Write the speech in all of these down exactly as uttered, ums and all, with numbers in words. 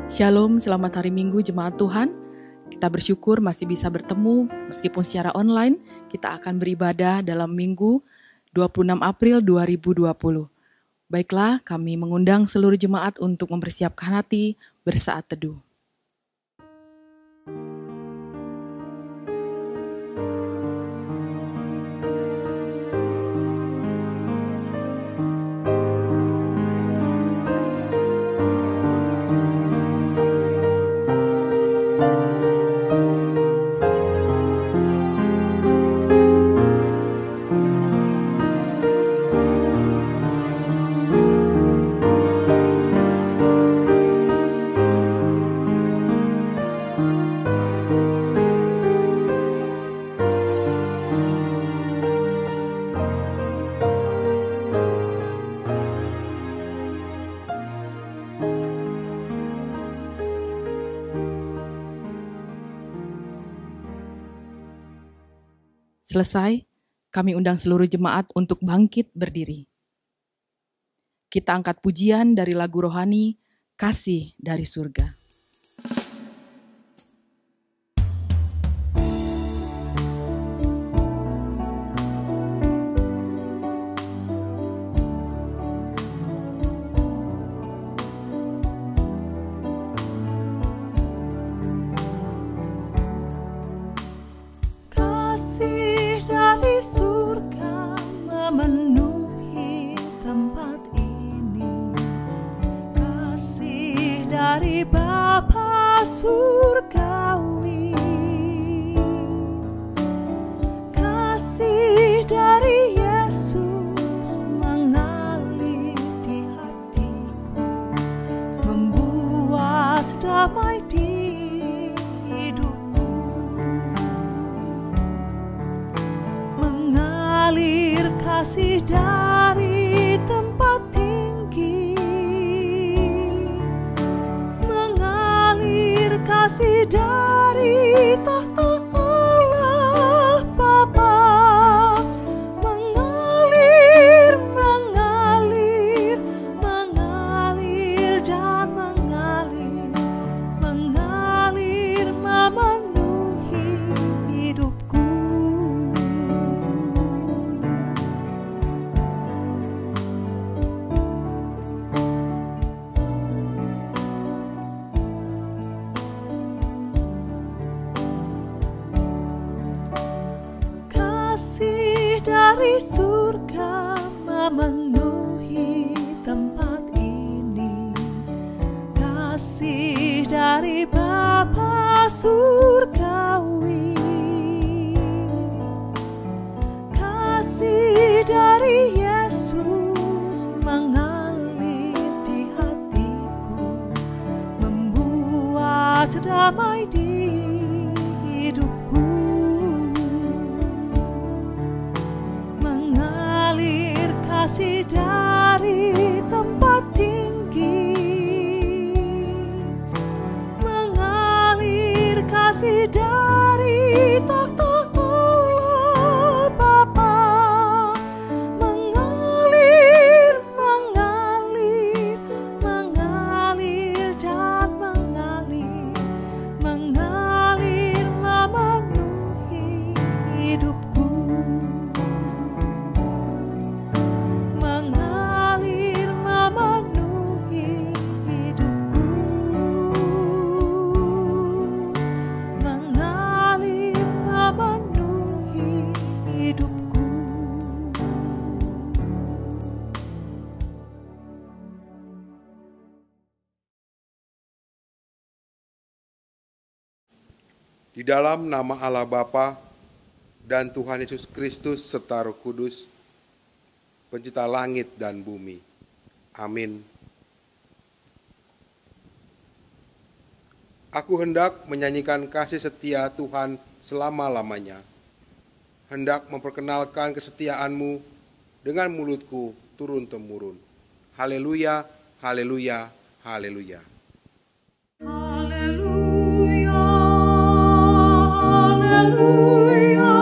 Shalom, selamat hari Minggu Jemaat Tuhan. Kita bersyukur masih bisa bertemu meskipun secara online. Kita akan beribadah dalam Minggu dua puluh enam April dua ribu dua puluh. Baiklah, kami mengundang seluruh jemaat untuk mempersiapkan hati bersaat teduh. Selesai, kami undang seluruh jemaat untuk bangkit berdiri. Kita angkat pujian dari lagu rohani, Kasih dari Surga. Surgawi, kasih dari Yesus mengalir di hatiku, membuat damai di hidupku, mengalir kasih dari tempat tinggi, kasih dari tahta Allah Bapa, mengalir, mengalir, mengalir dan mengalir, mengalir memenuhi hidupku. Dari surga memenuhi tempat ini, kasih dari Bapa surgawi, kasih dari Yesus mengalir di hatiku, membuat damai di hidupku, kasih dari tempat tinggi, mengalir kasih dari tahta Allah Bapa, mengalir, mengalir, mengalir dan mengalir, mengalir memenuhi hidupku. Di dalam nama Allah Bapa dan Tuhan Yesus Kristus serta Roh Kudus, pencipta langit dan bumi. Amin. Aku hendak menyanyikan kasih setia Tuhan selama-lamanya. Hendak memperkenalkan kesetiaan-Mu dengan mulutku turun-temurun. Haleluya, haleluya, haleluya. Haleluya. Haleluya,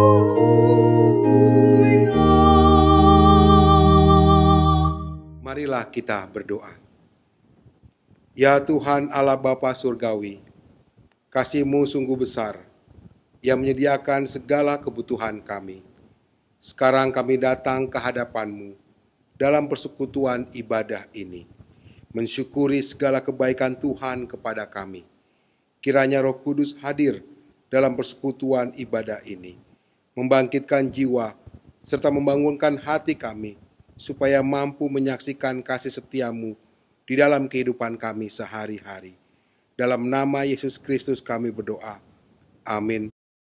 haleluya. Marilah Marilah kita berdoa. Ya Tuhan Allah Bapa Surgawi, kasih-Mu sungguh besar yang menyediakan segala kebutuhan kami. Sekarang kami datang ke hadapan-Mu dalam persekutuan ibadah ini, mensyukuri segala kebaikan Tuhan kepada kami. Kiranya Roh Kudus hadir dalam persekutuan ibadah ini, membangkitkan jiwa serta membangunkan hati kami, supaya mampu menyaksikan kasih setia-Mu di dalam kehidupan kami sehari-hari. Dalam nama Yesus Kristus kami berdoa. Amin.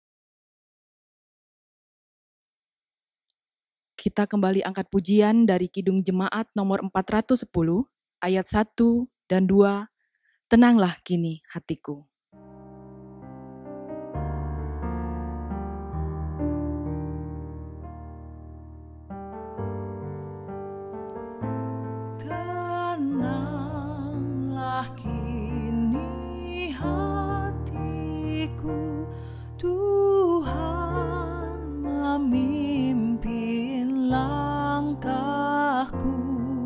Kita kembali angkat pujian dari Kidung Jemaat nomor empat ratus sepuluh, ayat satu dan dua. Tenanglah kini hatiku. Tenanglah kini hatiku, Tuhan memimpin langkahku.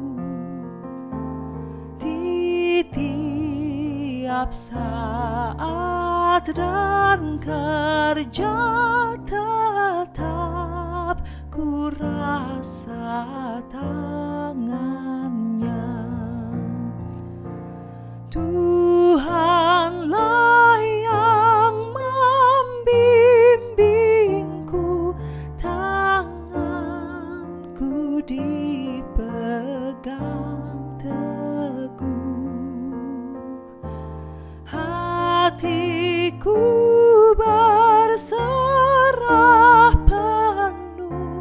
Di tiap saat dan kerja tetap ku rasa tangannya. Tuhanlah yang membimbingku, tanganku dipegang teguh, hatiku berserah penuh,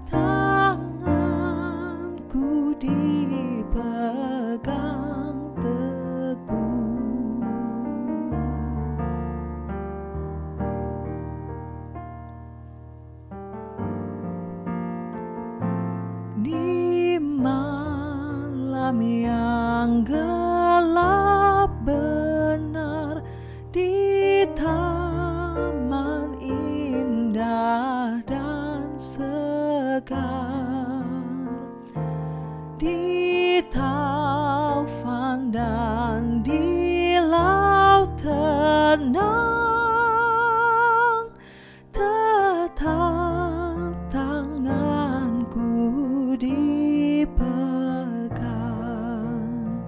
tanganku dipegang teguh. Di malam yang gelap benar, di taman indah dan segar, di taufan dan di laut tenang, tetap tanganku dipegang.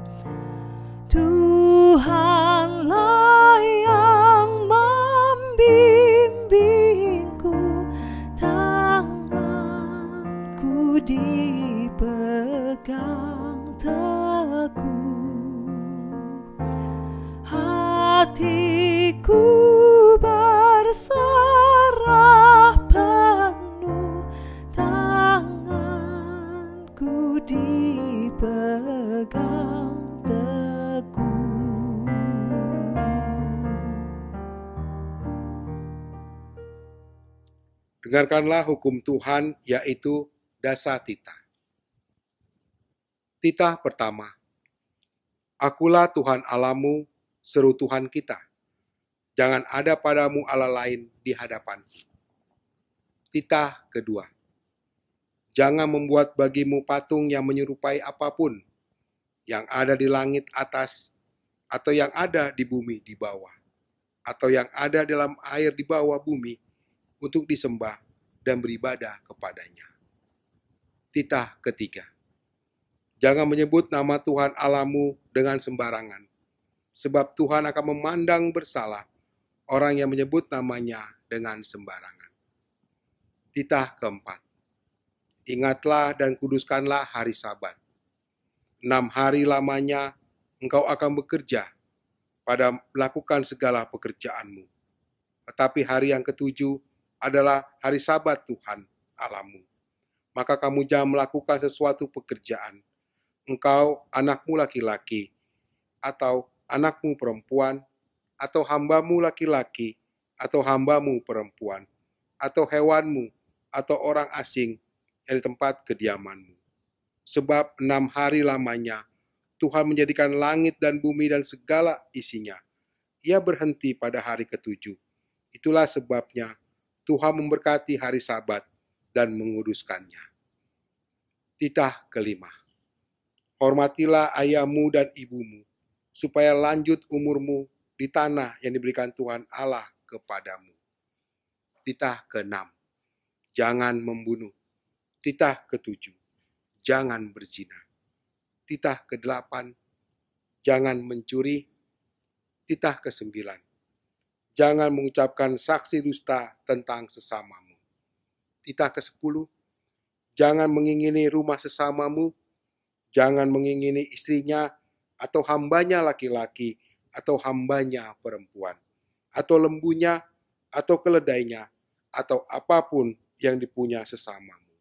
Tuhanlah yang membimbingku, tanganku dipegang teguh, hatiku berserah penuh, tanganku dipegang teguh. Dengarkanlah hukum Tuhan, yaitu dasa titah. Titah pertama. Akulah Tuhan Allahmu, seru Tuhan kita. Jangan ada padamu Allah lain di hadapanku. Titah kedua. Jangan membuat bagimu patung yang menyerupai apapun yang ada di langit atas, atau yang ada di bumi di bawah, atau yang ada dalam air di bawah bumi, untuk disembah dan beribadah kepadanya. Titah ketiga. Jangan menyebut nama Tuhan Allahmu dengan sembarangan, sebab Tuhan akan memandang bersalah orang yang menyebut namanya dengan sembarangan. Titah keempat. Ingatlah dan kuduskanlah hari Sabat. Enam hari lamanya engkau akan bekerja pada melakukan segala pekerjaanmu. Tetapi hari yang ketujuh adalah hari Sabat Tuhan Allahmu. Maka kamu jangan melakukan sesuatu pekerjaan, engkau, anakmu laki-laki, atau anakmu perempuan, atau hambamu laki-laki, atau hambamu perempuan, atau hewanmu, atau orang asing yang di tempat kediamanmu. Sebab enam hari lamanya Tuhan menjadikan langit dan bumi dan segala isinya. Ia berhenti pada hari ketujuh. Itulah sebabnya Tuhan memberkati hari Sabat dan menguduskannya. Titah kelima. Hormatilah ayahmu dan ibumu, supaya lanjut umurmu di tanah yang diberikan Tuhan Allah kepadamu. Titah keenam, jangan membunuh. Titah ketujuh, jangan berzina. Titah kedelapan, jangan mencuri. Titah kesembilan, jangan mengucapkan saksi dusta tentang sesamamu. Titah kesepuluh, jangan mengingini rumah sesamamu. Jangan mengingini istrinya atau hambanya laki-laki atau hambanya perempuan, atau lembunya atau keledainya, atau apapun yang dipunya sesamamu.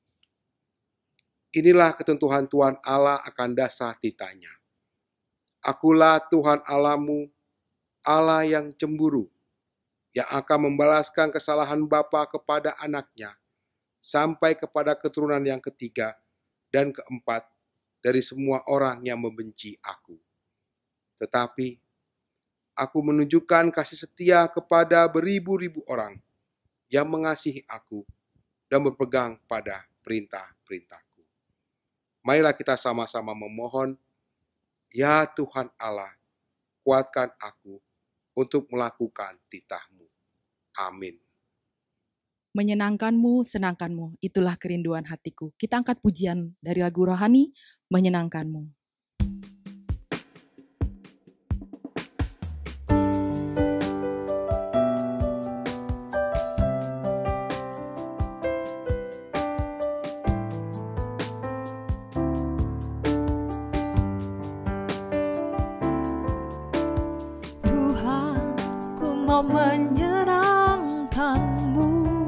Inilah ketentuan Tuhan Allah akan dasar titahnya. Akulah Tuhan Allahmu, Allah yang cemburu, yang akan membalaskan kesalahan bapa kepada anaknya, sampai kepada keturunan yang ketiga dan keempat dari semua orang yang membenci aku. Tetapi aku menunjukkan kasih setia kepada beribu-ribu orang yang mengasihi aku dan berpegang pada perintah-perintahku. Marilah kita sama-sama memohon, ya Tuhan Allah, kuatkan aku untuk melakukan titah-Mu. Amin. Menyenangkanmu, senangkanmu, itulah kerinduan hatiku. Kita angkat pujian dari lagu rohani, Menyenangkanmu. Tuhan, ku mau menyenangkan-Mu.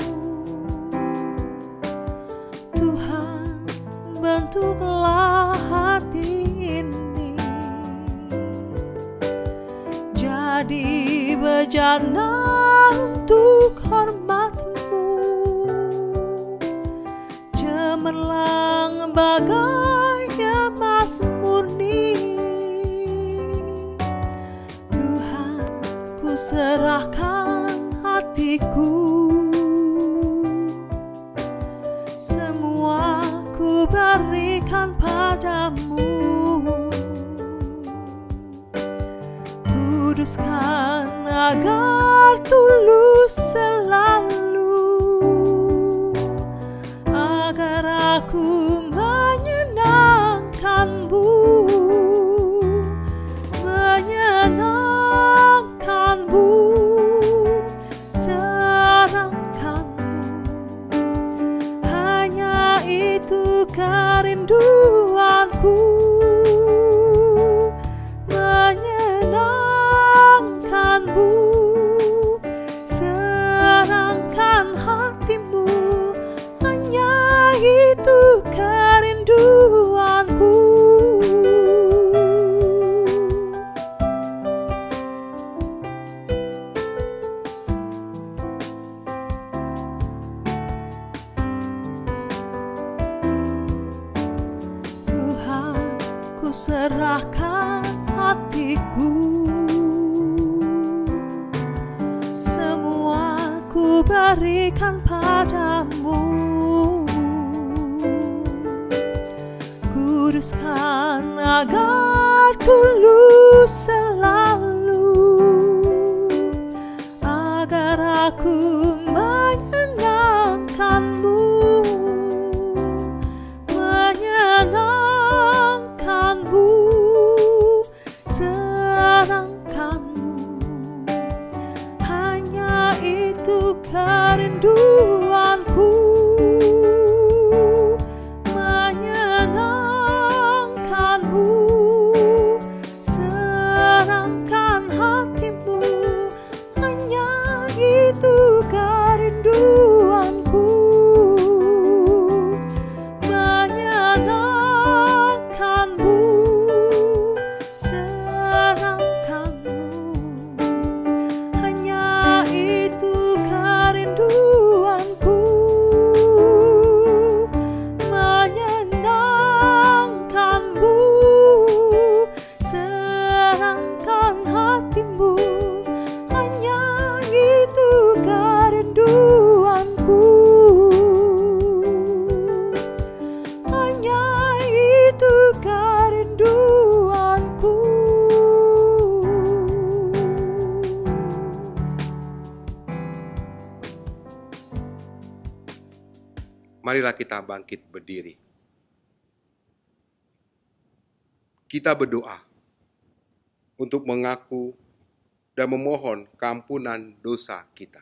Tuhan, bentuklah hati ini jadi bejana untuk hormat-Mu. Cemerlang bagai emas murni. Tuhan, ku serahkan hatiku. Semua ku berikan padamu. Kuduskan agar tulus selalu, agar aku menyenangkan-Mu, menyenangkan-Mu, senangkan-Mu. Hanya itu kerinduanku, menyenangkan-Mu, senangkan hati-Mu. Hanya itu kerinduanku. Tuhan, ku serahkan hatiku. Semua ku berikan padamu. Kuduskan agar tulus selalu, agar aku menyenangkan-Mu, menyenangkan-Mu, senangkan-Mu. Hanya itu kerinduanku, menyenangkan-Mu, senangkan-Mu. Marilah kita bangkit berdiri. Kita berdoa untuk mengaku dan memohon keampunan dosa kita.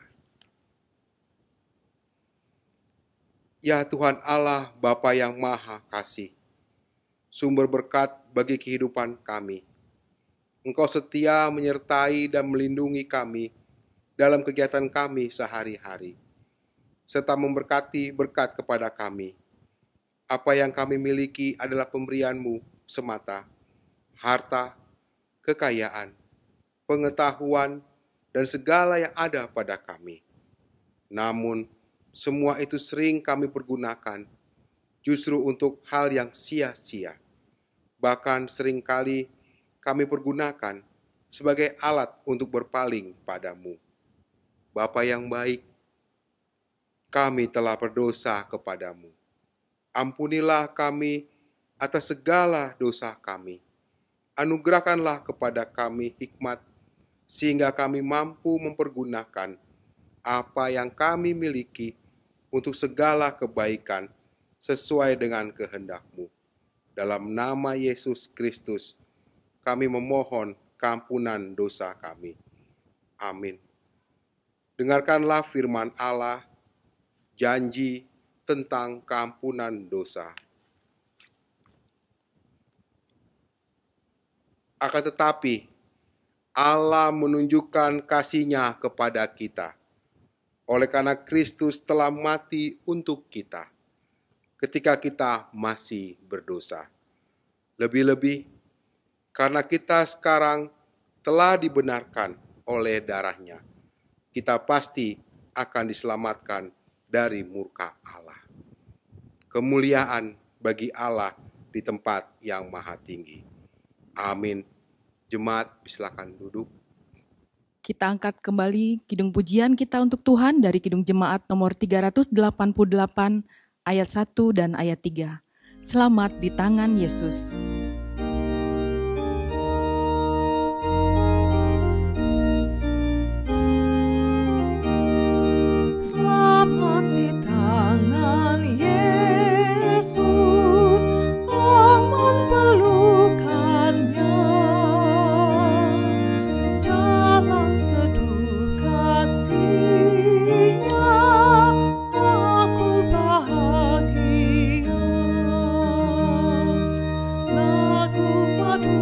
Ya Tuhan Allah, Bapa yang Maha Kasih, sumber berkat bagi kehidupan kami. Engkau setia menyertai dan melindungi kami dalam kegiatan kami sehari-hari, serta memberkati berkat kepada kami. Apa yang kami miliki adalah pemberian-Mu semata, harta, kekayaan, pengetahuan, dan segala yang ada pada kami. Namun, semua itu sering kami pergunakan justru untuk hal yang sia-sia. Bahkan seringkali kami pergunakan sebagai alat untuk berpaling padamu. Bapa yang baik, kami telah berdosa kepadamu. Ampunilah kami atas segala dosa kami. Anugerahkanlah kepada kami hikmat, sehingga kami mampu mempergunakan apa yang kami miliki untuk segala kebaikan sesuai dengan kehendak-Mu. Dalam nama Yesus Kristus, kami memohon keampunan dosa kami. Amin. Dengarkanlah firman Allah, janji tentang keampunan dosa. Akan tetapi, Allah menunjukkan kasih-Nya kepada kita, oleh karena Kristus telah mati untuk kita, ketika kita masih berdosa. Lebih-lebih, karena kita sekarang telah dibenarkan oleh darah-Nya, kita pasti akan diselamatkan dari murka Allah. Kemuliaan bagi Allah di tempat yang maha tinggi. Amin. Jemaat, silakan duduk. Kita angkat kembali kidung pujian kita untuk Tuhan dari kidung jemaat nomor tiga ratus delapan puluh delapan ayat satu dan ayat tiga. Selamat di tangan Yesus. Selamat di tangan Yesus, aman pelukannya. Dalam teduh kasih-Nya, aku bahagia. Lagu madu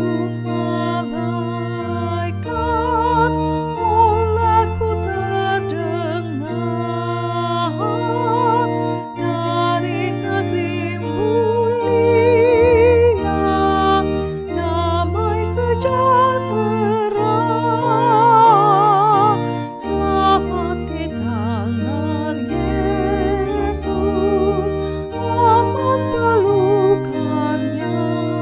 malaikat olehku terdengar, dari negeri mulia, damai sejahtera. Selamat di tangan Yesus, aman pelukannya.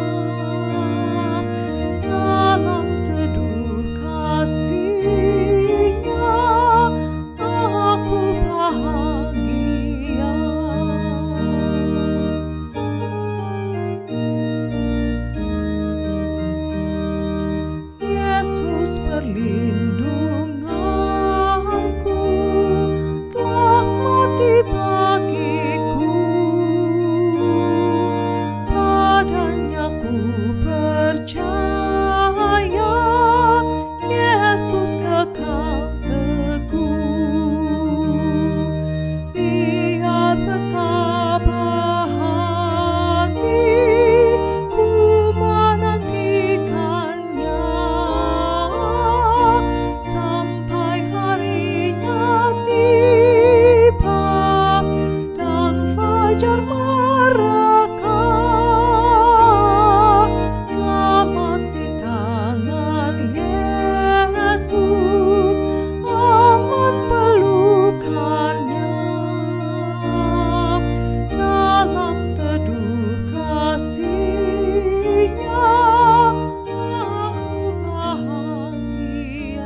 Dalam teduh kasih-Nya, aku bahagia. Yesus perlindunganku, telah mati bagiku. Padanya ku percaya, Yesus kekal teguh. Biar bertabah hati, ku menantikannya, sampai harinya tiba dan fajar mereka. Selamat di tangan Yesus, aman pelukannya. Dalam teduh kasih-Nya, aku bahagia.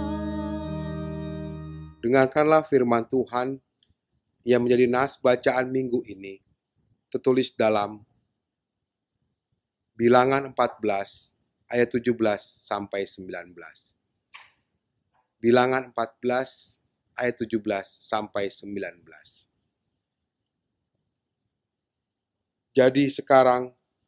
Dengarkanlah firman Tuhan yang menjadi nas bacaan minggu ini, tertulis dalam Bilangan empat belas ayat tujuh belas sampai sembilan belas. Bilangan empat belas ayat tujuh belas sampai sembilan belas. Jadi sekarang,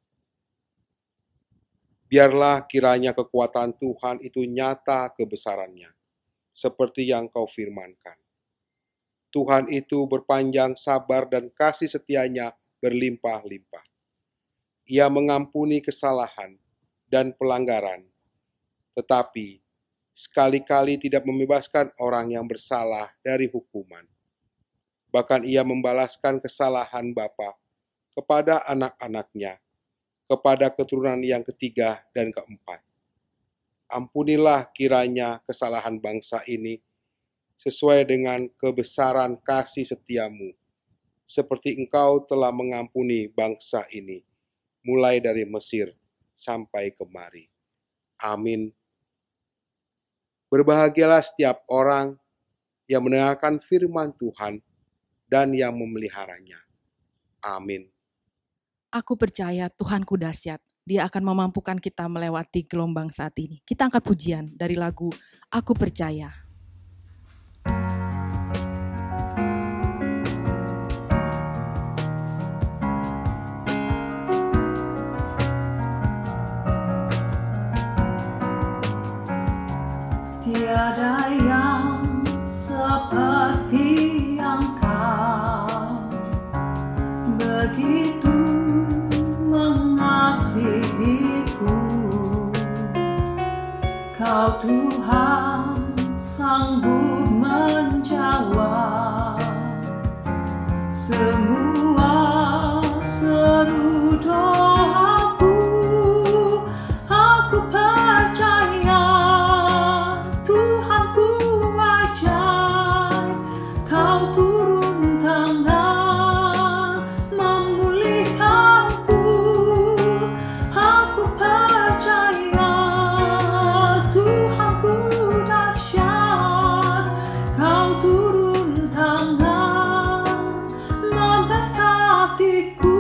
biarlah kiranya kekuatan Tuhan itu nyata kebesarannya, seperti yang kau firmankan. Tuhan itu berpanjang sabar dan kasih setianya berlimpah-limpah. Ia mengampuni kesalahan dan pelanggaran, tetapi sekali-kali tidak membebaskan orang yang bersalah dari hukuman. Bahkan ia membalaskan kesalahan bapa kepada anak-anaknya, kepada keturunan yang ketiga dan keempat. Ampunilah kiranya kesalahan bangsa ini sesuai dengan kebesaran kasih setiamu, seperti Engkau telah mengampuni bangsa ini, mulai dari Mesir sampai kemari. Amin. Berbahagialah setiap orang yang mendengarkan firman Tuhan dan yang memeliharanya. Amin. Aku percaya Tuhanku dahsyat. Dia akan memampukan kita melewati gelombang saat ini. Kita angkat pujian dari lagu Aku Percaya. Tiada yang seperti Engkau, begitu mengasihiku. Kau Tuhan sanggup menjawab semua seru doaku. Aku percaya Tuhanku ajaib, Kau turun tangan memulihkanku. Aku percaya Tuhanku dahsyat, Kau turun tangan memberkatiku.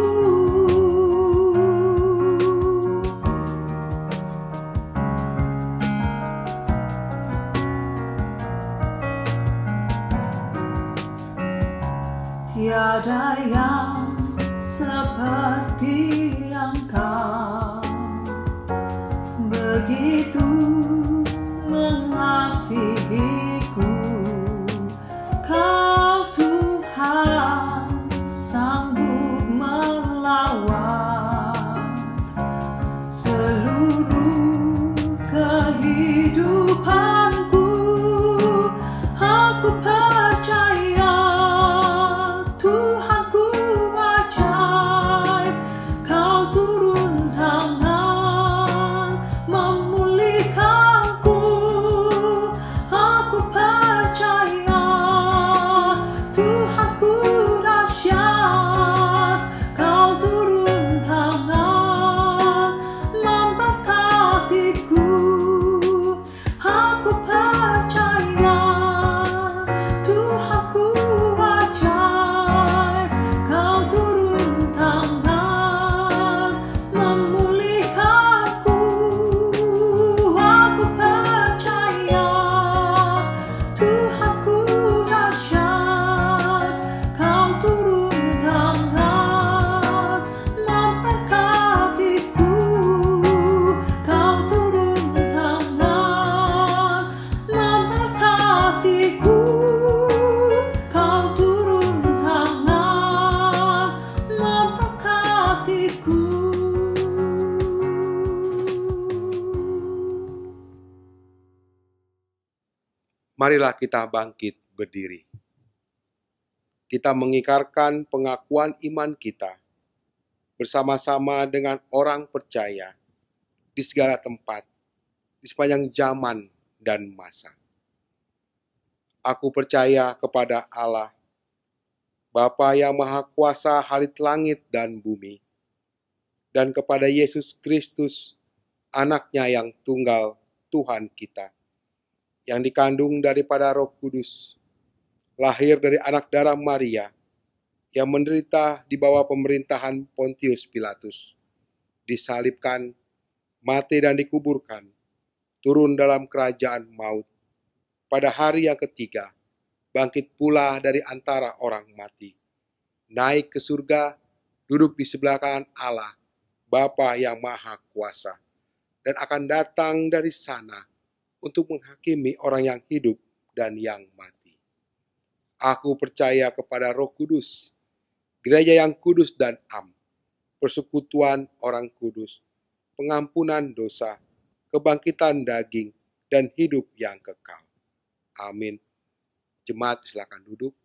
Tiada yang seperti Engkau, begitu mengasihiku. Kau Tuhan sanggup melawat seluruh kehidupanku. Aku percaya Tuhanku ajaib, Kau turun tangan memulihkanku. Aku percaya Tuhanku dahsyat, Kau turun tangan memberkatiku. Aku percaya Tuhanku ajaib, Kau turun tangan memulihkanku. Aku percaya Tuhanku dahsyat, Kau turun tangan memberkatiku. Kau turun tangan memberkatiku. Kau turun tangan memberkatiku. Marilah kita bangkit berdiri. Kita mengikarkan pengakuan iman kita bersama-sama dengan orang percaya di segala tempat, di sepanjang zaman dan masa. Aku percaya kepada Allah, Bapa yang Maha Kuasa halit langit dan bumi, dan kepada Yesus Kristus, Anak-Nya yang tunggal, Tuhan kita, yang dikandung daripada Roh Kudus, lahir dari anak darah Maria, yang menderita di bawah pemerintahan Pontius Pilatus, disalibkan, mati dan dikuburkan, turun dalam kerajaan maut, pada hari yang ketiga, bangkit pula dari antara orang mati, naik ke surga, duduk di sebelah kanan Allah, Bapa yang Maha Kuasa, dan akan datang dari sana untuk menghakimi orang yang hidup dan yang mati. Aku percaya kepada Roh Kudus, gereja yang kudus dan am, persekutuan orang kudus, pengampunan dosa, kebangkitan daging, dan hidup yang kekal. Amin. Jemaat silakan duduk.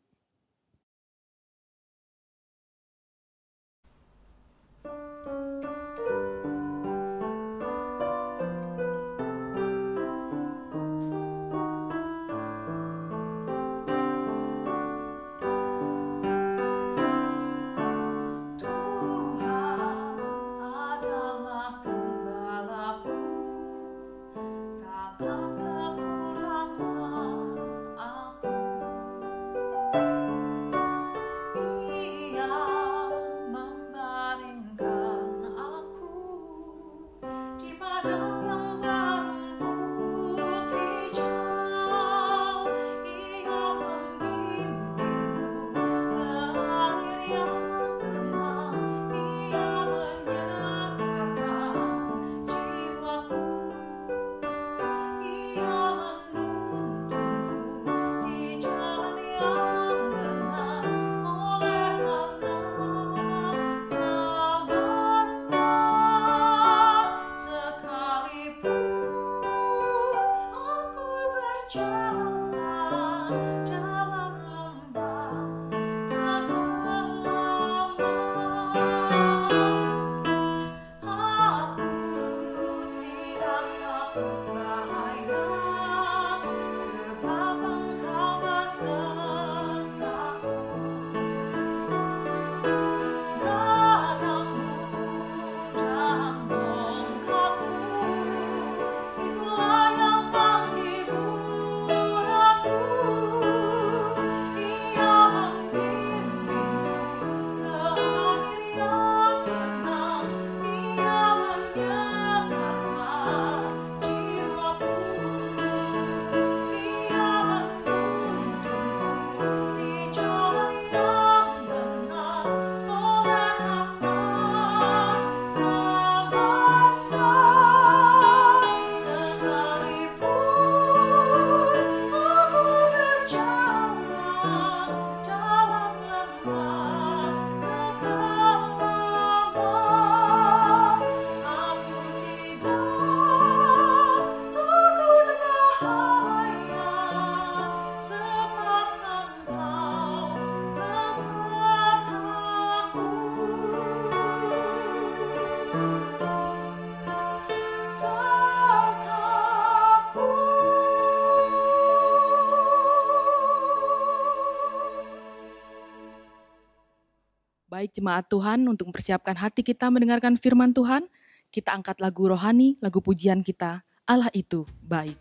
Baik jemaat Tuhan, untuk mempersiapkan hati kita mendengarkan firman Tuhan, kita angkat lagu rohani, lagu pujian kita, Allah itu baik.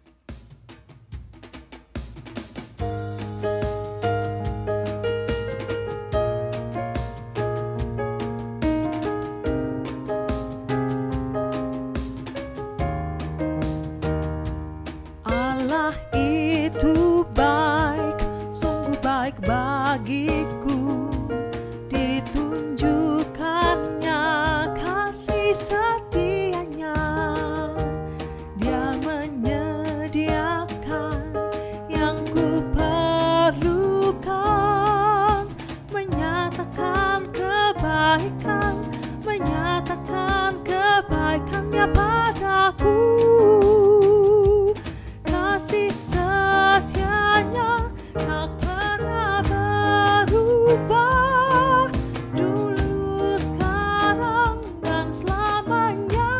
Allah itu baik, sungguh baik bagiku. Ditunjukkannya kasih setianya. Dia menyediakan yang ku perlukan, menyatakan kebaikan, menyatakan kebaikannya padaku. Kasih setianya tak pernah berubah, dulu, sekarang, dan selamanya.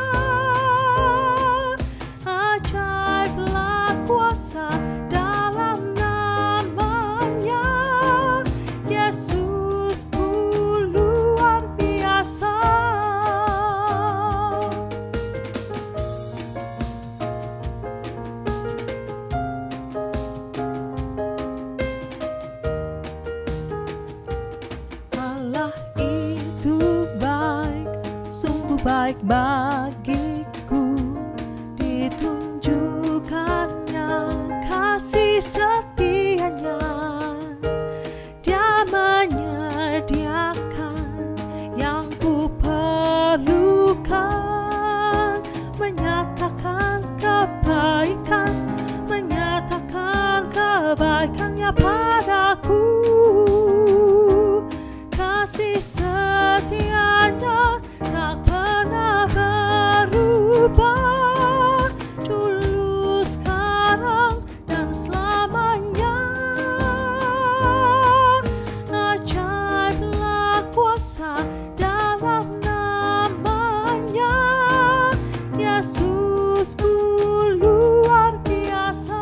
Ajaiblah kuasa dalam namanya, Yesusku luar biasa. Allah itu baik, sungguh baik bagiku. Ditunjukkannya kasih setianya. Dia menyediakan padaku, kasih setianya tak pernah berubah, dulu, sekarang, dan selamanya. Ajaiblah kuasa dalam namanya, Yesusku luar biasa.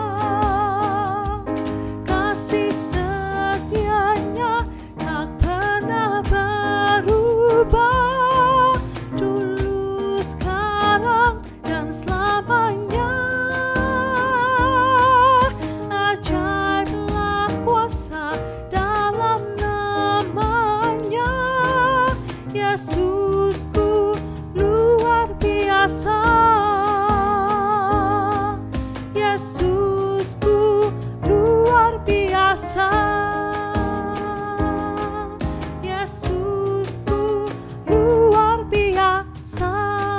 Kasih setianya tak pernah berubah, dulu, sekarang, dan selamanya. Ajaiblah kuasa dalam namanya, Yesusku luar biasa. Yesusku luar biasa. Yesusku luar biasa.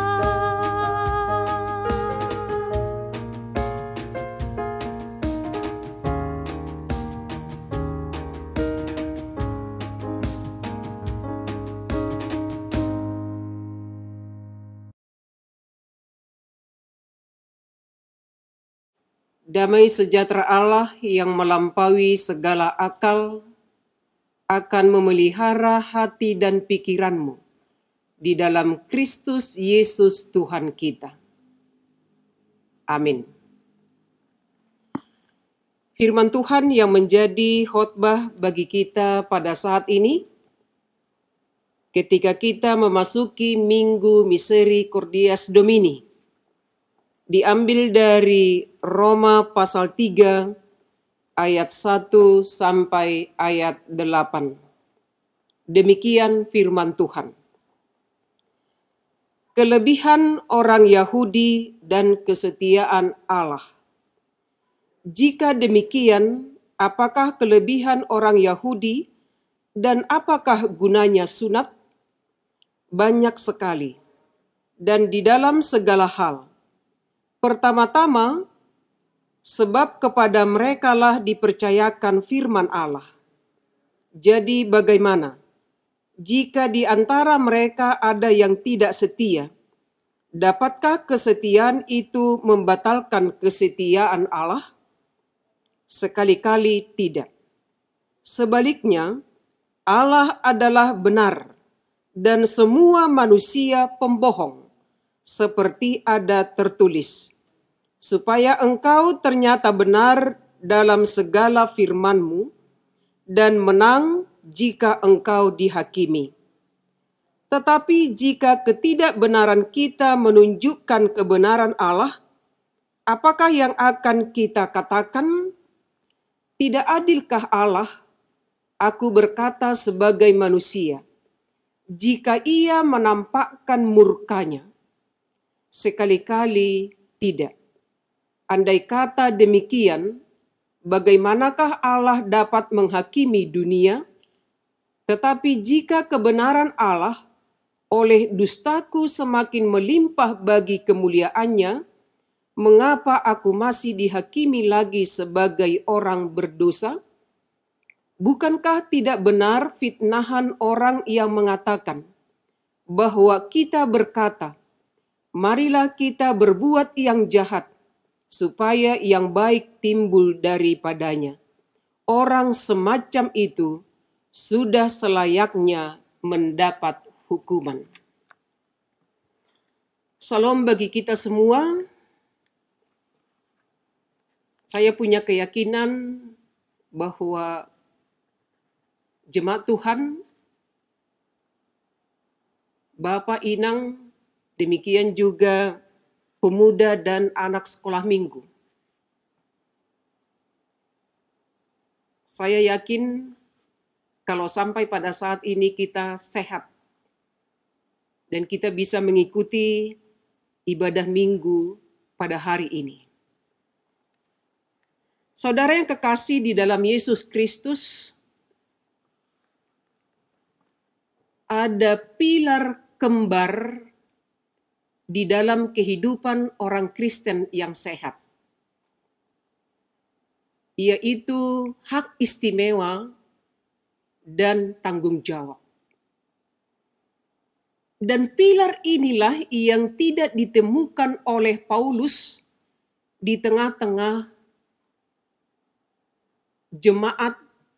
Damai sejahtera Allah yang melampaui segala akal akan memelihara hati dan pikiranmu di dalam Kristus Yesus Tuhan kita. Amin. Firman Tuhan yang menjadi khotbah bagi kita pada saat ini, ketika kita memasuki Minggu Misericordias Domini, diambil dari Roma pasal tiga ayat satu sampai ayat delapan. Demikian firman Tuhan. Kelebihan orang Yahudi dan kesetiaan Allah. Jika demikian, apakah kelebihan orang Yahudi dan apakah gunanya sunat? Banyak sekali, dan di dalam segala hal. Pertama-tama, sebab kepada merekalah dipercayakan firman Allah. Jadi bagaimana? Jika di antara mereka ada yang tidak setia, dapatkah kesetiaan itu membatalkan kesetiaan Allah? Sekali-kali tidak. Sebaliknya, Allah adalah benar dan semua manusia pembohong, seperti ada tertulis, supaya engkau ternyata benar dalam segala firman-Mu dan menang jika engkau dihakimi. Tetapi jika ketidakbenaran kita menunjukkan kebenaran Allah, apakah yang akan kita katakan? Tidak adilkah Allah? Aku berkata sebagai manusia, jika Ia menampakkan murkanya. Sekali-kali tidak. Andai kata demikian, bagaimanakah Allah dapat menghakimi dunia? Tetapi jika kebenaran Allah oleh dustaku semakin melimpah bagi kemuliaannya, mengapa aku masih dihakimi lagi sebagai orang berdosa? Bukankah tidak benar fitnahan orang yang mengatakan bahwa kita berkata, marilah kita berbuat yang jahat, supaya yang baik timbul daripadanya. Orang semacam itu sudah selayaknya mendapat hukuman. Salam bagi kita semua. Saya punya keyakinan bahwa jemaat Tuhan, Bapak Inang, demikian juga pemuda dan anak sekolah minggu. Saya yakin kalau sampai pada saat ini kita sehat dan kita bisa mengikuti ibadah minggu pada hari ini. Saudara yang kekasih di dalam Yesus Kristus, ada pilar kembar di dalam kehidupan orang Kristen yang sehat. yaitu hak istimewa dan tanggung jawab. Dan pilar inilah yang tidak ditemukan oleh Paulus di tengah-tengah jemaat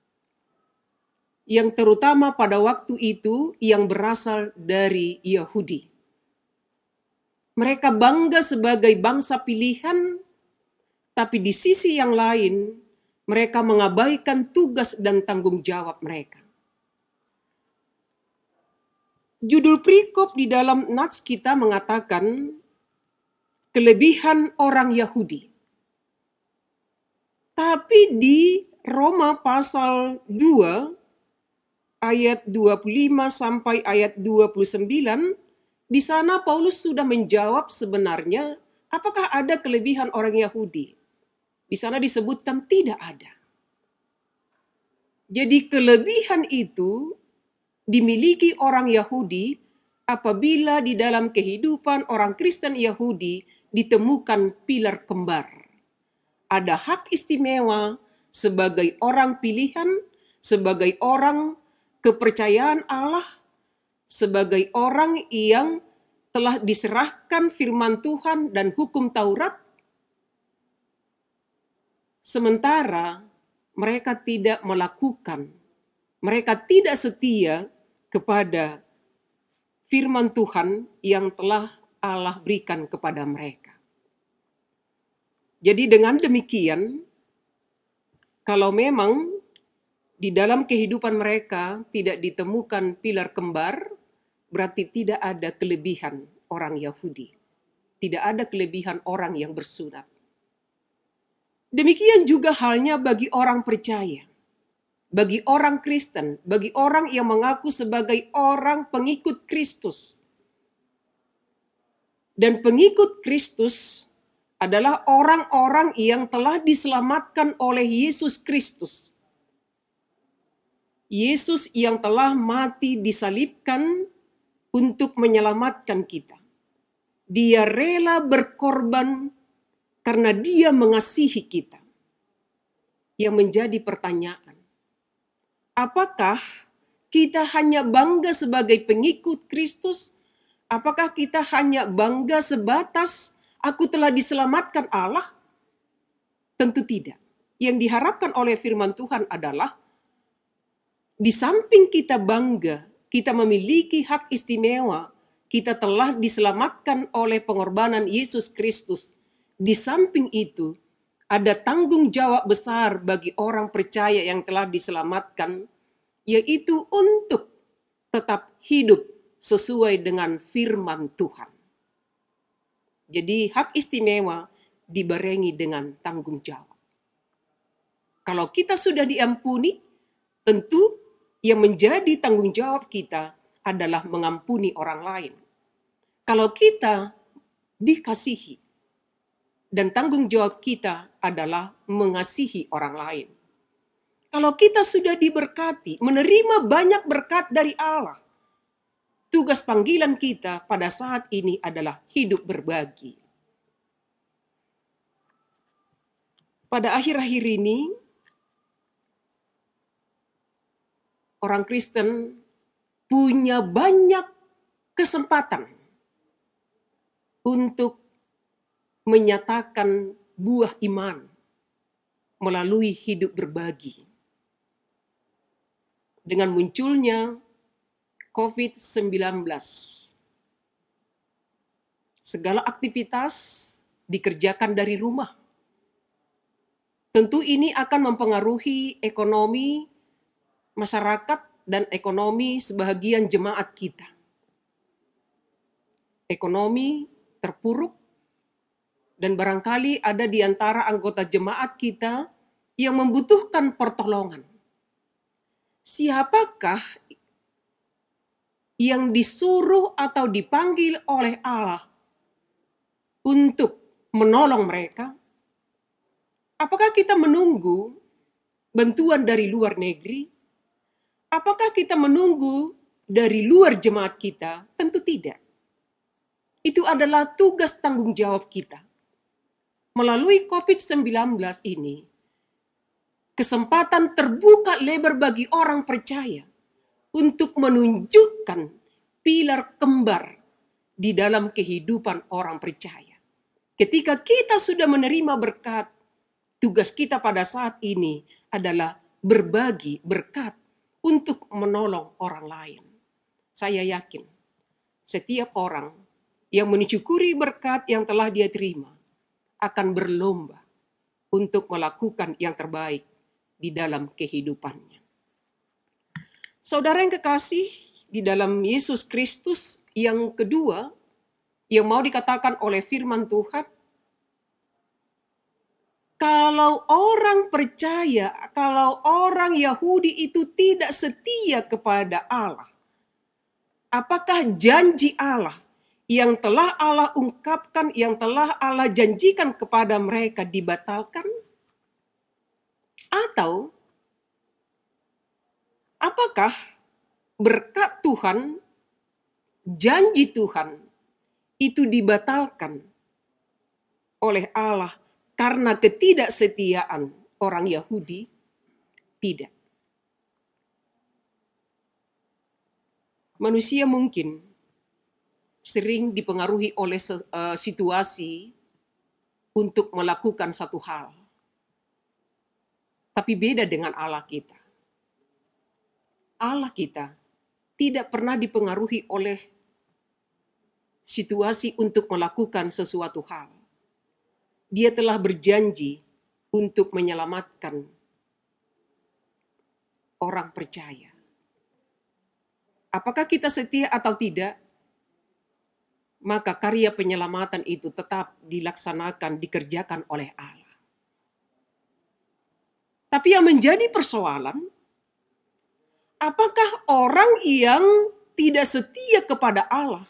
yang terutama pada waktu itu yang berasal dari Yahudi. Mereka bangga sebagai bangsa pilihan, tapi di sisi yang lain mereka mengabaikan tugas dan tanggung jawab mereka. Judul perikop di dalam Nats kita mengatakan kelebihan orang Yahudi. Tapi di Roma pasal dua ayat dua puluh lima sampai ayat dua puluh sembilan, di sana Paulus sudah menjawab sebenarnya apakah ada kelebihan orang Yahudi. Di sana disebutkan tidak ada. Jadi kelebihan itu dimiliki orang Yahudi apabila di dalam kehidupan orang Kristen Yahudi ditemukan pilar kembar. Ada hak istimewa sebagai orang pilihan, sebagai orang kepercayaan Allah, sebagai orang yang telah diserahkan firman Tuhan dan hukum Taurat. Sementara mereka tidak melakukan, mereka tidak setia kepada firman Tuhan yang telah Allah berikan kepada mereka. Jadi dengan demikian, kalau memang di dalam kehidupan mereka tidak ditemukan pilar kembar, berarti tidak ada kelebihan orang Yahudi. Tidak ada kelebihan orang yang bersunat. Demikian juga halnya bagi orang percaya. Bagi orang Kristen, bagi orang yang mengaku sebagai orang pengikut Kristus. Dan pengikut Kristus adalah orang-orang yang telah diselamatkan oleh Yesus Kristus. Yesus yang telah mati disalibkan untuk menyelamatkan kita. Dia rela berkorban karena dia mengasihi kita. Yang menjadi pertanyaan, apakah kita hanya bangga sebagai pengikut Kristus? Apakah kita hanya bangga sebatas aku telah diselamatkan Allah? Tentu tidak. Yang diharapkan oleh firman Tuhan adalah di samping kita bangga, kita memiliki hak istimewa, kita telah diselamatkan oleh pengorbanan Yesus Kristus. Di samping itu, ada tanggung jawab besar bagi orang percaya yang telah diselamatkan, yaitu untuk tetap hidup sesuai dengan firman Tuhan. Jadi hak istimewa dibarengi dengan tanggung jawab. Kalau kita sudah diampuni, tentu yang menjadi tanggung jawab kita adalah mengampuni orang lain. Kalau kita dikasihi, dan tanggung jawab kita adalah mengasihi orang lain. Kalau kita sudah diberkati, menerima banyak berkat dari Allah, tugas panggilan kita pada saat ini adalah hidup berbagi. Pada akhir-akhir ini, orang Kristen punya banyak kesempatan untuk menyatakan buah iman melalui hidup berbagi. Dengan munculnya covid sembilan belas, segala aktivitas dikerjakan dari rumah. Tentu ini akan mempengaruhi ekonomi masyarakat dan ekonomi sebahagian jemaat kita. Ekonomi terpuruk, dan barangkali ada di antara anggota jemaat kita yang membutuhkan pertolongan. Siapakah yang disuruh atau dipanggil oleh Allah untuk menolong mereka? Apakah kita menunggu bantuan dari luar negeri? Apakah kita menunggu dari luar jemaat kita? Tentu tidak. Itu adalah tugas tanggung jawab kita. Melalui covid sembilan belas ini, kesempatan terbuka lebar bagi orang percaya untuk menunjukkan pilar kembar di dalam kehidupan orang percaya. Ketika kita sudah menerima berkat, tugas kita pada saat ini adalah berbagi berkat untuk menolong orang lain. Saya yakin setiap orang yang mensyukuri berkat yang telah dia terima akan berlomba untuk melakukan yang terbaik di dalam kehidupannya. Saudara yang kekasih, di dalam Yesus Kristus yang kedua, yang mau dikatakan oleh firman Tuhan, kalau orang percaya, kalau orang Yahudi itu tidak setia kepada Allah, apakah janji Allah yang telah Allah ungkapkan, yang telah Allah janjikan kepada mereka dibatalkan? Atau apakah berkat Tuhan, janji Tuhan itu dibatalkan oleh Allah karena ketidaksetiaan orang Yahudi? Tidak. Manusia mungkin sering dipengaruhi oleh uh, situasi untuk melakukan satu hal. Tapi beda dengan Allah kita. Allah kita tidak pernah dipengaruhi oleh situasi untuk melakukan sesuatu hal. Dia telah berjanji untuk menyelamatkan orang percaya. Apakah kita setia atau tidak? Maka karya penyelamatan itu tetap dilaksanakan, dikerjakan oleh Allah. Tapi yang menjadi persoalan, apakah orang yang tidak setia kepada Allah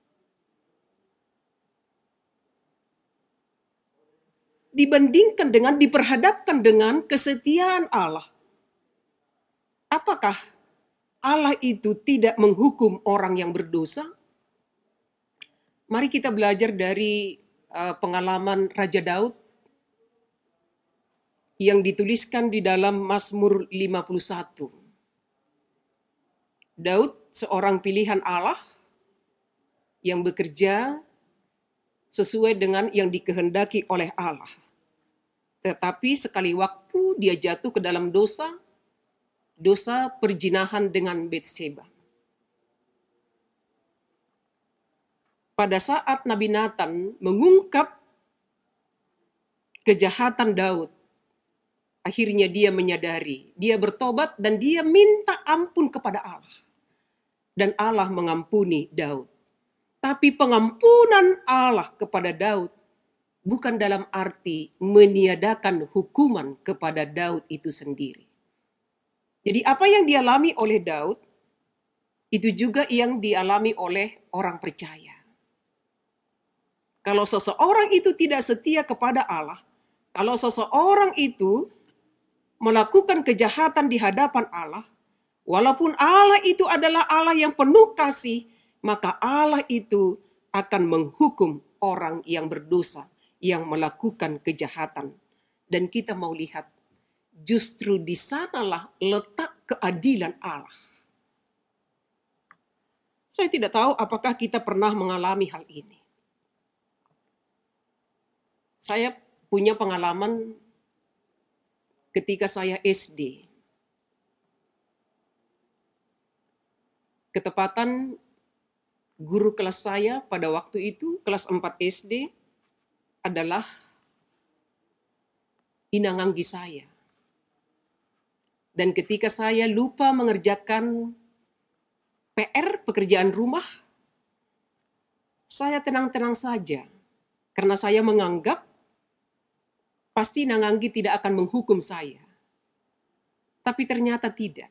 dibandingkan dengan, diperhadapkan dengan kesetiaan Allah, apakah Allah itu tidak menghukum orang yang berdosa? Mari kita belajar dari uh, pengalaman Raja Daud yang dituliskan di dalam Mazmur lima puluh satu. Daud seorang pilihan Allah yang bekerja sesuai dengan yang dikehendaki oleh Allah. Tetapi sekali waktu dia jatuh ke dalam dosa, dosa perzinahan dengan Batseba. Pada saat Nabi Nathan mengungkap kejahatan Daud, akhirnya dia menyadari, dia bertobat dan dia minta ampun kepada Allah. Dan Allah mengampuni Daud. Tapi pengampunan Allah kepada Daud bukan dalam arti meniadakan hukuman kepada Daud itu sendiri. Jadi apa yang dialami oleh Daud, itu juga yang dialami oleh orang percaya. Kalau seseorang itu tidak setia kepada Allah, kalau seseorang itu melakukan kejahatan di hadapan Allah, walaupun Allah itu adalah Allah yang penuh kasih, maka Allah itu akan menghukum orang yang berdosa, yang melakukan kejahatan. Dan kita mau lihat, justru di sanalah letak keadilan Allah. Saya tidak tahu apakah kita pernah mengalami hal ini. Saya punya pengalaman ketika saya S D. Ketepatan guru kelas saya pada waktu itu, kelas empat S D, adalah inanganggi saya. Dan ketika saya lupa mengerjakan P R, pekerjaan rumah, saya tenang-tenang saja. Karena saya menganggap pasti Nanganggi tidak akan menghukum saya. Tapi ternyata tidak.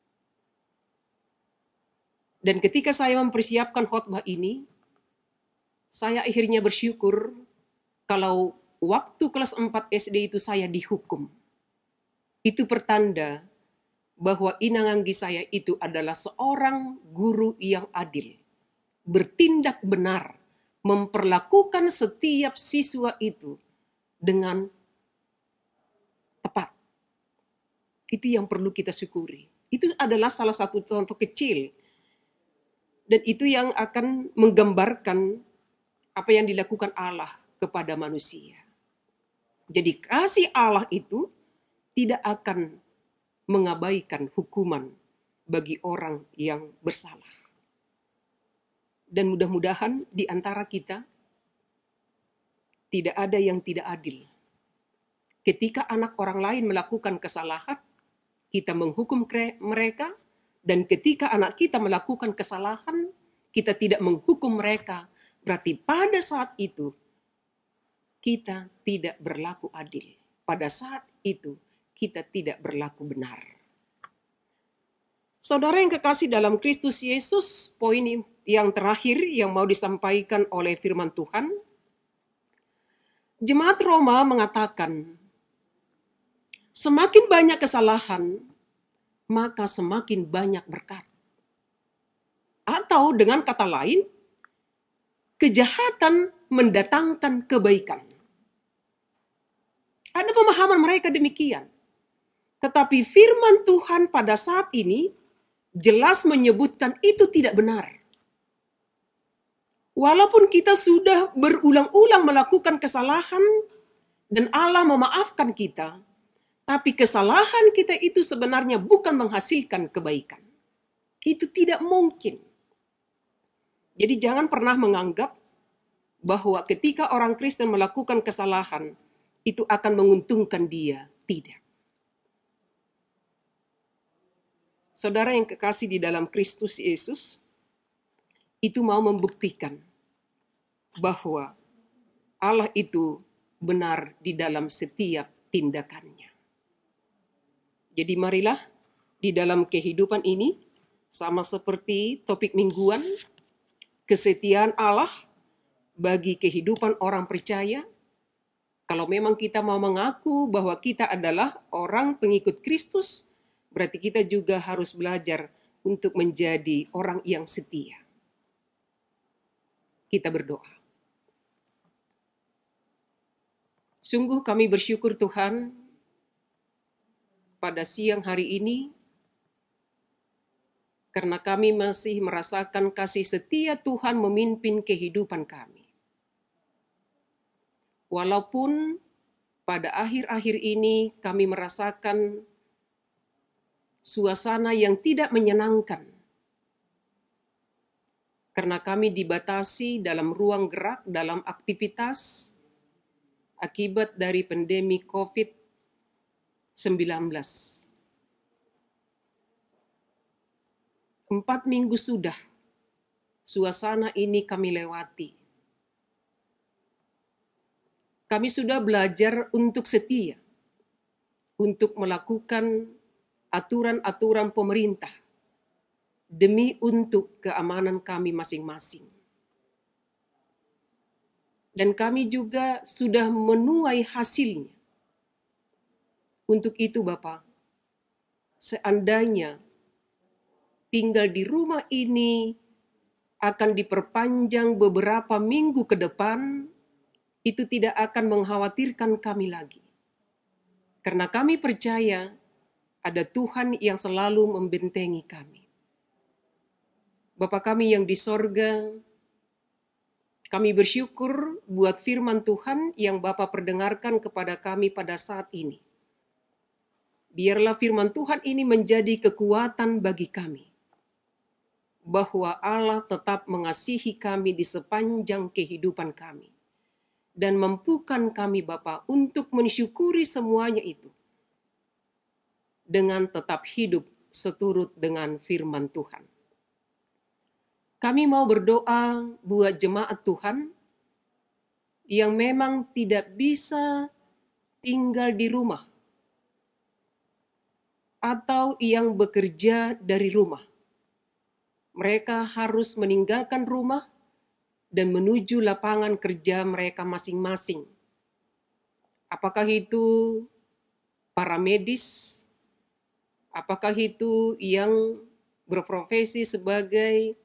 Dan ketika saya mempersiapkan khotbah ini, saya akhirnya bersyukur kalau waktu kelas empat S D itu saya dihukum. Itu pertanda bahwa inanganggi saya itu adalah seorang guru yang adil, bertindak benar, memperlakukan setiap siswa itu dengan tepat. Itu yang perlu kita syukuri. Itu adalah salah satu contoh kecil. Dan itu yang akan menggambarkan apa yang dilakukan Allah kepada manusia. Jadi kasih Allah itu tidak akan mengabaikan hukuman bagi orang yang bersalah. Dan mudah-mudahan di antara kita tidak ada yang tidak adil. Ketika anak orang lain melakukan kesalahan, kita menghukum mereka, dan ketika anak kita melakukan kesalahan, kita tidak menghukum mereka. Berarti pada saat itu, kita tidak berlaku adil. Pada saat itu, kita tidak berlaku benar. Saudara yang kekasih dalam Kristus Yesus, poin yang terakhir yang mau disampaikan oleh firman Tuhan, Jemaat Roma mengatakan, semakin banyak kesalahan, maka semakin banyak berkat. Atau dengan kata lain, kejahatan mendatangkan kebaikan. Ada pemahaman mereka demikian. Tetapi firman Tuhan pada saat ini jelas menyebutkan itu tidak benar. Walaupun kita sudah berulang-ulang melakukan kesalahan dan Allah memaafkan kita, tapi kesalahan kita itu sebenarnya bukan menghasilkan kebaikan. Itu tidak mungkin. Jadi jangan pernah menganggap bahwa ketika orang Kristen melakukan kesalahan, itu akan menguntungkan dia. Tidak. Saudara yang kekasih di dalam Kristus Yesus, itu mau membuktikan bahwa Allah itu benar di dalam setiap tindakannya. Jadi marilah di dalam kehidupan ini, sama seperti topik mingguan, kesetiaan Allah bagi kehidupan orang percaya. Kalau memang kita mau mengaku bahwa kita adalah orang pengikut Kristus, berarti kita juga harus belajar untuk menjadi orang yang setia. Kita berdoa. Sungguh kami bersyukur Tuhan pada siang hari ini karena kami masih merasakan kasih setia Tuhan memimpin kehidupan kami. Walaupun pada akhir-akhir ini kami merasakan suasana yang tidak menyenangkan. Karena kami dibatasi dalam ruang gerak, dalam aktivitas akibat dari pandemi covid sembilan belas. Empat minggu sudah suasana ini kami lewati. Kami sudah belajar untuk setia, untuk melakukan aturan-aturan pemerintah, demi untuk keamanan kami masing-masing. Dan kami juga sudah menuai hasilnya. Untuk itu Bapak, seandainya tinggal di rumah ini akan diperpanjang beberapa minggu ke depan, itu tidak akan mengkhawatirkan kami lagi. Karena kami percaya ada Tuhan yang selalu membentengi kami. Bapa kami yang di sorga, kami bersyukur buat firman Tuhan yang Bapa perdengarkan kepada kami pada saat ini. Biarlah firman Tuhan ini menjadi kekuatan bagi kami. Bahwa Allah tetap mengasihi kami di sepanjang kehidupan kami. Dan mampukan kami Bapa untuk mensyukuri semuanya itu. Dengan tetap hidup seturut dengan firman Tuhan. Kami mau berdoa buat jemaat Tuhan yang memang tidak bisa tinggal di rumah atau yang bekerja dari rumah. Mereka harus meninggalkan rumah dan menuju lapangan kerja mereka masing-masing. Apakah itu para medis? Apakah itu yang berprofesi sebagai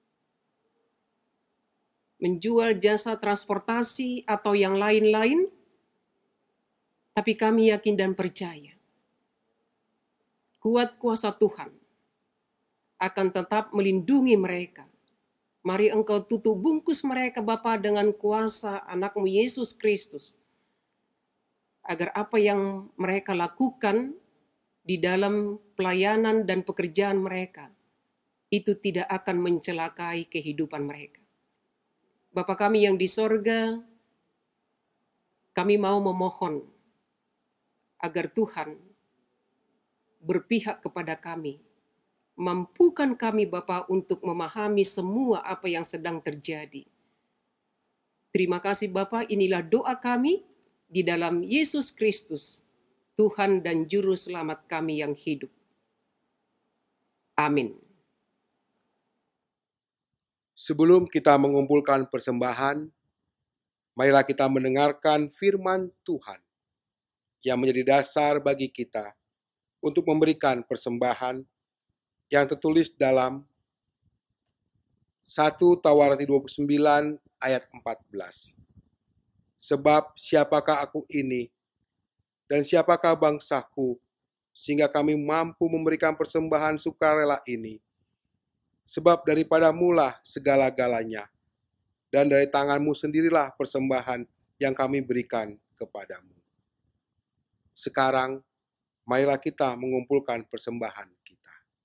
menjual jasa transportasi atau yang lain-lain? Tapi kami yakin dan percaya kuat kuasa Tuhan akan tetap melindungi mereka. Mari Engkau tutup bungkus mereka Bapa dengan kuasa anak-Mu Yesus Kristus, agar apa yang mereka lakukan di dalam pelayanan dan pekerjaan mereka itu tidak akan mencelakai kehidupan mereka. Bapa kami yang di sorga, kami mau memohon agar Tuhan berpihak kepada kami. Mampukan kami Bapa untuk memahami semua apa yang sedang terjadi. Terima kasih Bapa, inilah doa kami di dalam Yesus Kristus, Tuhan dan Juru Selamat kami yang hidup. Amin. Sebelum kita mengumpulkan persembahan, marilah kita mendengarkan firman Tuhan yang menjadi dasar bagi kita untuk memberikan persembahan yang tertulis dalam satu Tawarati dua puluh sembilan ayat empat belas. Sebab siapakah aku ini dan siapakah bangsaku sehingga kami mampu memberikan persembahan sukarela ini? Sebab daripadamu lah segala-galanya, dan dari tanganmu sendirilah persembahan yang kami berikan kepadamu. Sekarang, marilah kita mengumpulkan persembahan kita.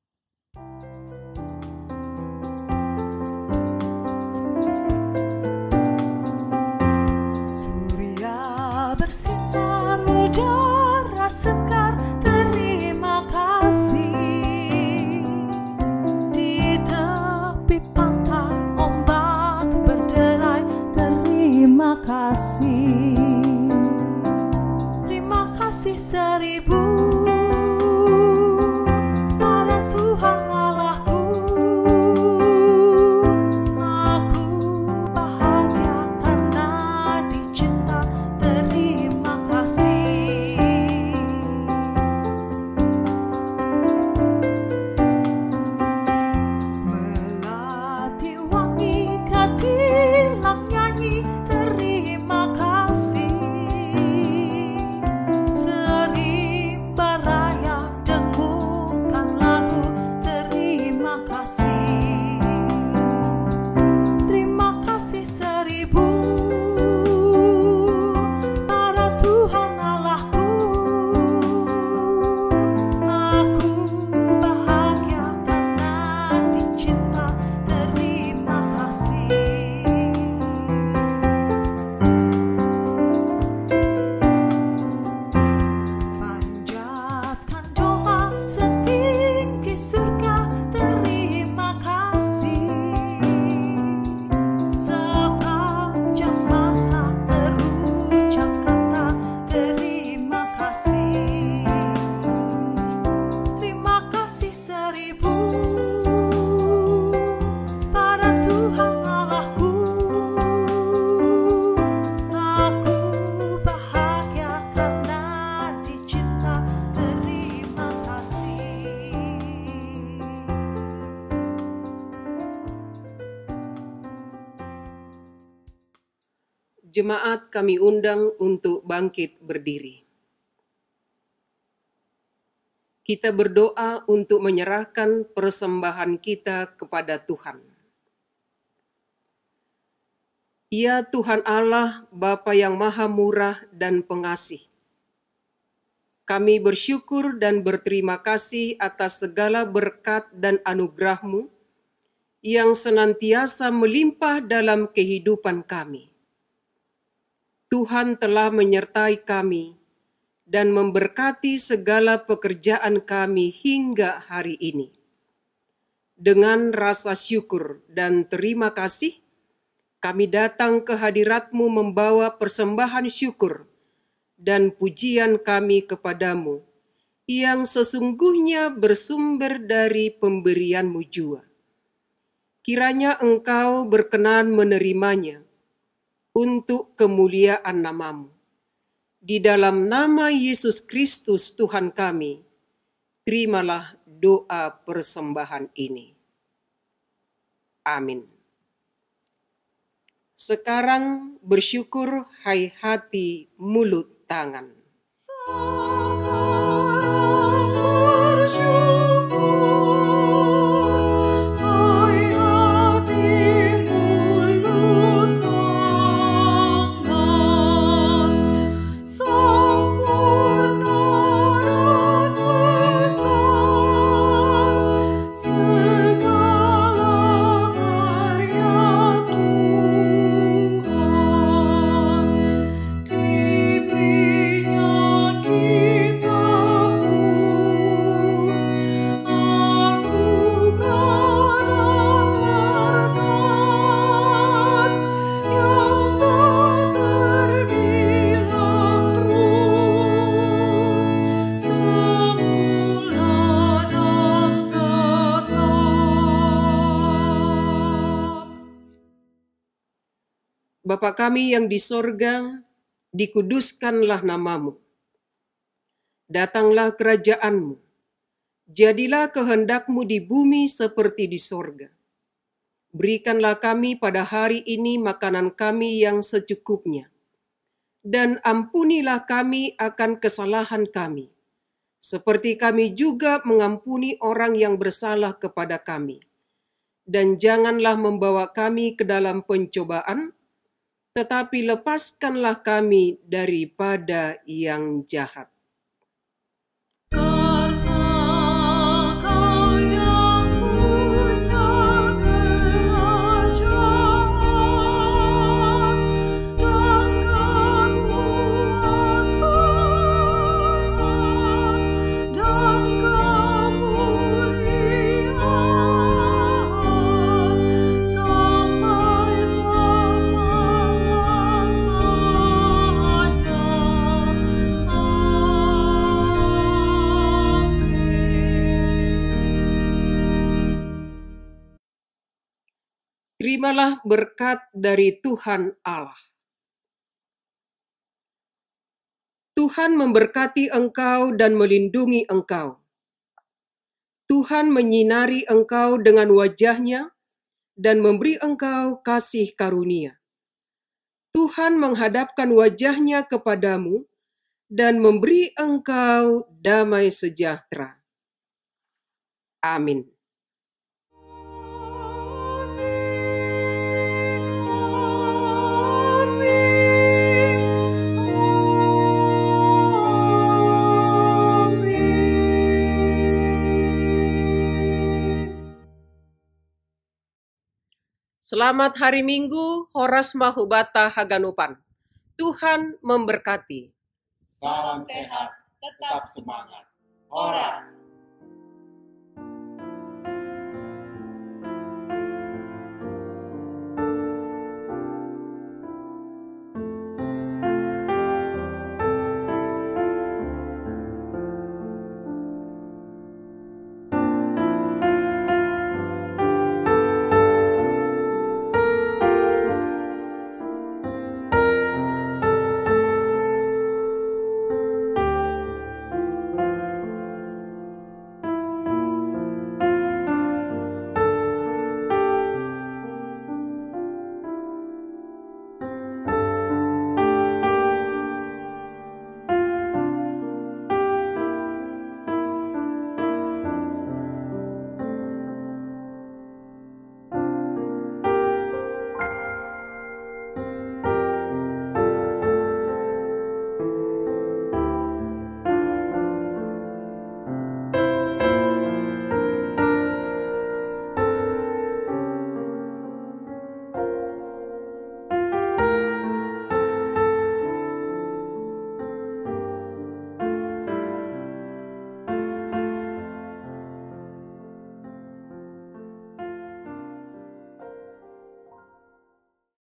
Surya bersinar, udara segar, terima kasih. Di tepi pantai ombak berderai, terima kasih. Terima kasih seribu pada Tuhan Allahku. Aku bahagia karena dicinta, terima kasih. Melati wangi katilang nyanyi, terima kasih. Serimba raya dengukan lagu, terima kasih. Terima kasih seribu pada Tuhan Allahku. Aku bahagia karena dicinta, terima kasih. Panjatkan doa setinggi surga, terima kasih. Sepanjang masa terucap kata, terima kasih. Terima kasih seribu pada Tuhan Allahku. Aku bahagia karena dicinta, terima kasih. Jemaat kami undang untuk bangkit berdiri. Kita berdoa untuk menyerahkan persembahan kita kepada Tuhan. Ya Tuhan Allah, Bapa yang Maha Murah dan Pengasih, kami bersyukur dan berterima kasih atas segala berkat dan anugerah-Mu yang senantiasa melimpah dalam kehidupan kami. Tuhan telah menyertai kami dan memberkati segala pekerjaan kami hingga hari ini. Dengan rasa syukur dan terima kasih, kami datang ke hadirat-Mu membawa persembahan syukur dan pujian kami kepadamu, yang sesungguhnya bersumber dari pemberian-Mu jua. Kiranya Engkau berkenan menerimanya untuk kemuliaan nama-Mu. Di dalam nama Yesus Kristus Tuhan kami, terimalah doa persembahan ini. Amin. Sekarang bersyukur hai hati, mulut, tangan. Sekarang bersyukur Bapa kami yang di sorga, dikuduskanlah namamu. Datanglah kerajaanmu. Jadilah kehendakmu di bumi seperti di sorga. Berikanlah kami pada hari ini makanan kami yang secukupnya. Dan ampunilah kami akan kesalahan kami, seperti kami juga mengampuni orang yang bersalah kepada kami. Dan janganlah membawa kami ke dalam pencobaan, tetapi lepaskanlah kami daripada yang jahat. Karena Kau yang punya kerajaan dan kekuasaan dan kemuliaan sampai selama-lamanya. Terimalah berkat dari Tuhan Allah. Tuhan memberkati engkau dan melindungi engkau. Tuhan menyinari engkau dengan wajah-Nya dan memberi engkau kasih karunia. Tuhan menghadapkan wajah-Nya kepadamu dan memberi engkau damai sejahtera. Amin. Selamat hari Minggu, Horas Mahubata Haganupan. Tuhan memberkati. Salam sehat, tetap semangat. Horas.